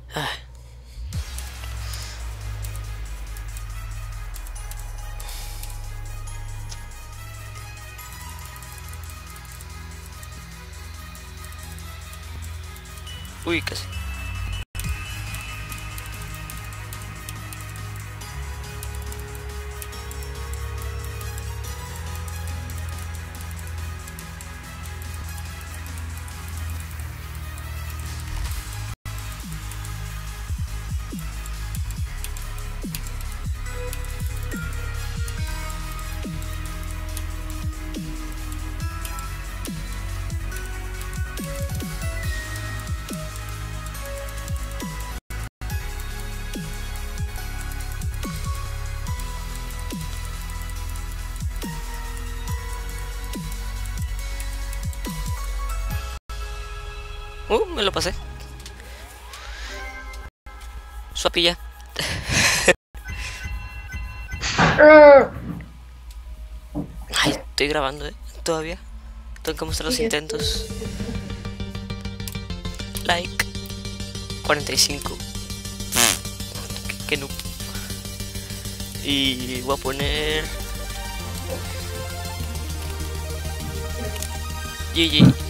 Ah. Uy, casi. Me lo pasé. Suapilla. Ay, estoy grabando, todavía. Tengo que mostrar los intentos. Like. 45. Que noob. Y voy a poner GG.